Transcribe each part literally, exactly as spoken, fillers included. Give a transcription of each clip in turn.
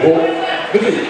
på musik.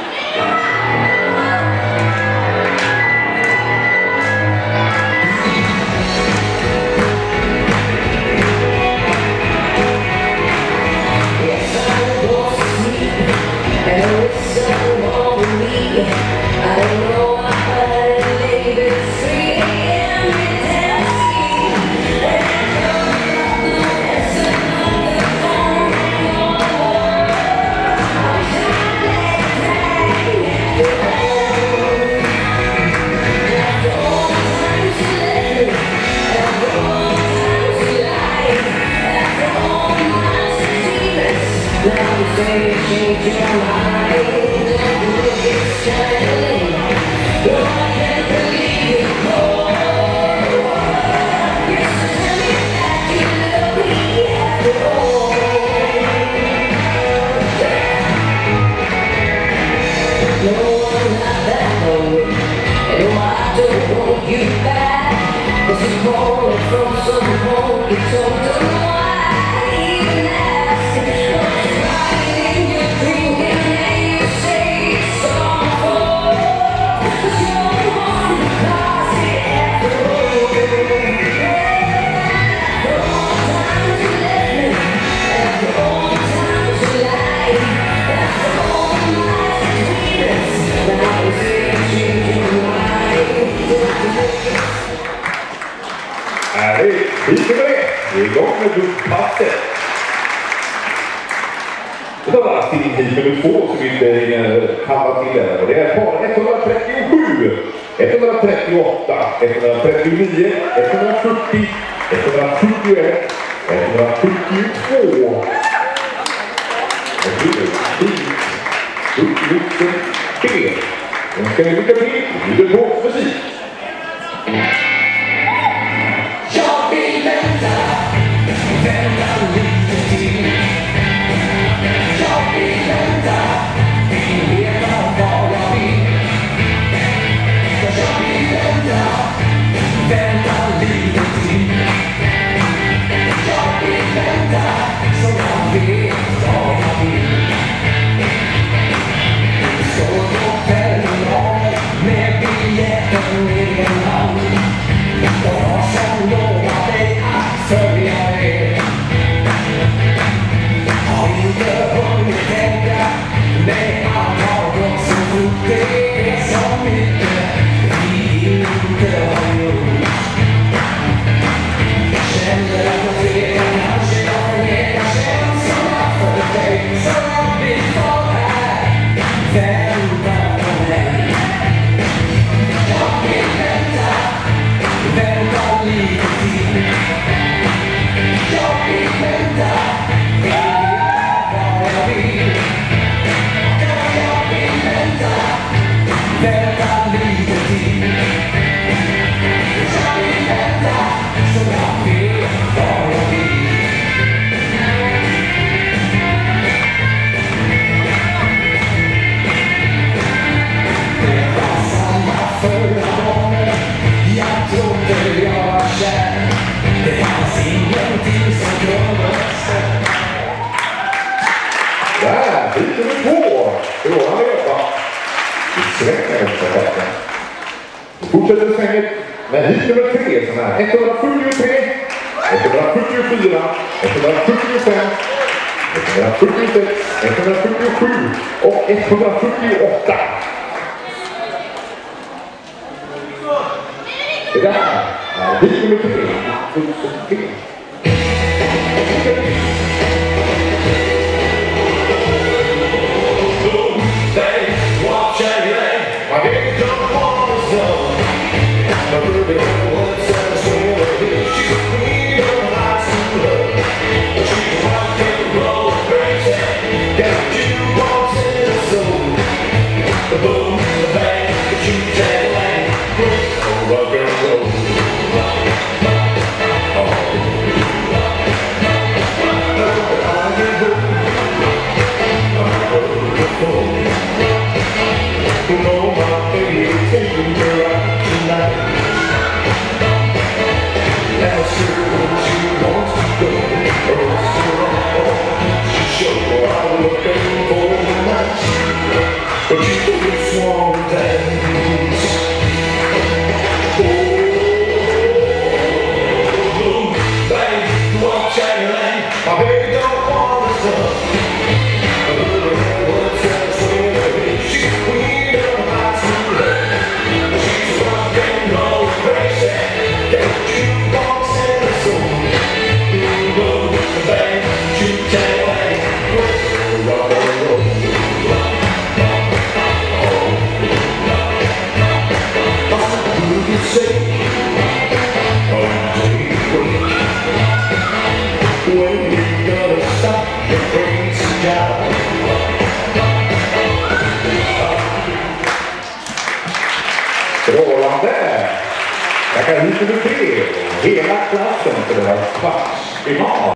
Vi är igång med gruppasset. Det var bara stilling hit nummer två som inte kallar till det. Och det är par etthundratrettiosju, etthundratrettioåtta, etthundratrettionio, etthundrafyrtio, etthundrafyrtioett, etthundrafyrtiotvå. Och det är fint. Uppluxen B. Nu ska vi lycka till. Nu är det på musik. Där, hit nummer två. Råna med jobba. Vi svänger också detta. Vi fortsätter svänget med hit nummer tre som är etthundrafyrtiotre, etthundrafyrtiofyra, etthundrafyrtiofem, etthundrafyrtiosex, etthundrafyrtiosju och etthundrafyrtioåtta. Det där är hit nummer tre. Rock and roll. gonna stop the crazy job. Strålande! Jag kan inte bli hela klassen för det var kvartsfinal.